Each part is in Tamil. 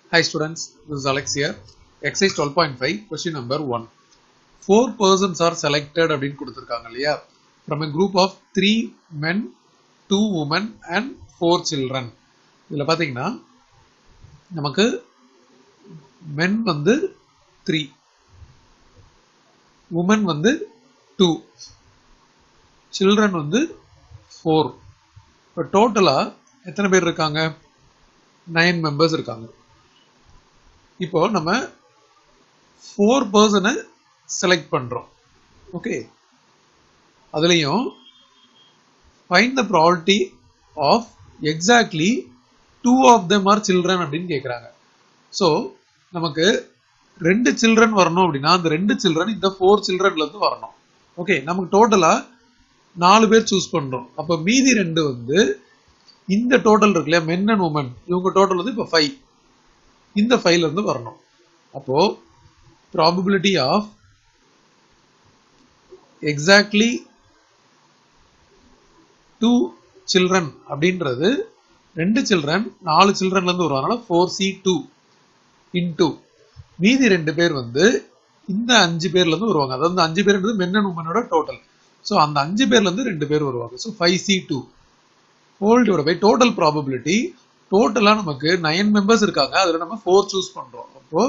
Hi students, this is Alex here. Exercise 12.5, question number 1. 4 persons are selected அப்படின்னு கொடுத்திருக்காங்க இல்லையா? From a group of 3 men, 2 women and 4 children. இதுல பாத்தீங்கன்னா நமக்கு men வந்து 3, women வந்து 2, children வந்து 4. இப்போ டோட்டலா எத்தனை பேர் இருக்காங்க? 9 members இருக்காங்க. இப்போ நம்ம 4 பர்சனை செலக்ட் பண்றோம். ஓகே, அதுலயும் find the probability of exactly 2 of them are children அப்படின்னு கேக்குறாங்க. சோ நமக்கு 2 children வரணும் அப்படின்னா அந்த 2 children இந்த 4 childrenல இருந்து வரணும். ஓகே, நமக்கு டோட்டலா 4 பேர் சூஸ் பண்றோம். அப்ப மீதி 2 வந்து இந்த டோட்டல் இருக்கு இல்லையா, men and women, இவங்க டோட்டல் வந்து இப்ப 5 இந்த 5ல இருந்து வரணும். அப்போ probability of exactly 2 children அப்படின்றது 2 children 4 childrenல இருந்து வருவாங்க. 4c2 into மீதி 2 பேர் வந்து இந்த 5 பேர்ல இருந்து வருவாங்க. அதாவது 5 பேர்ன்றது men and womenோட டோட்டல். சோ அந்த 5 பேர்ல இருந்து 2 பேர் வருவாங்க. So 5c2 whole divided by total probability. டோட்டலா நமக்கு 9 மெம்பர்ஸ் இருக்காங்க, அதுல நம்ம 4 சூஸ் பண்றோம். அப்போ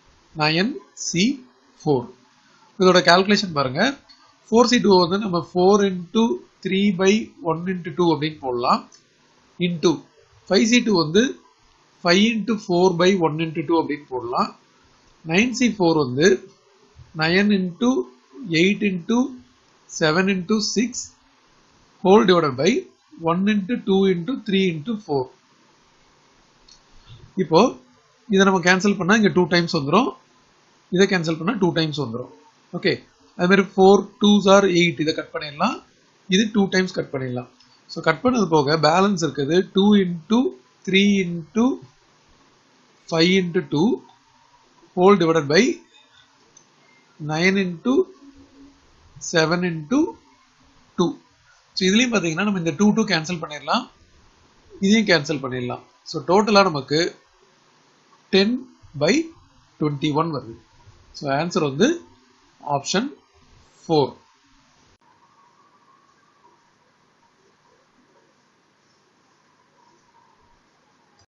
9c4. இதோட கால்குலேஷன் பாருங்க. 4c2 வந்து நம்ம 4 into 3 by 1 into 2 அப்படின்னு போடலாம். into 5c2 வந்து 5 into 4 by 1 into 2 அப்படின்னு போடலாம். 9c4 வந்து 9 into 8 into 7 into 6 whole divided by 1 into 2 into 3 into 4. இப்போ இதை நம்ம கேன்சல் பண்ணா இங்க 2 டைம்ஸ் வந்துரும், இதை கேன்சல் பண்ணா 2 டைம்ஸ் வந்துரும். ஓகே, அதே மாதிரி 4 2s are 8, இதை கட் பண்ணிடலாம், இது 2 டைம்ஸ் கட் பண்ணிடலாம். ஸோ கட் பண்ணது போக பேலன்ஸ் இருக்குது 2 into 3 into 5 into 2 whole divided by 9 into 7 into 2. So இதுலயும் பாத்தீங்கன்னா நம்ம இந்த 2 கேன்சல் பண்ணிடலாம், இதையும் கேன்சல் பண்ணிடலாம். ஸோ டோட்டலா நமக்கு 10/21 வருது. ஸோ ஆன்சர் வந்து ஆப்ஷன் 4.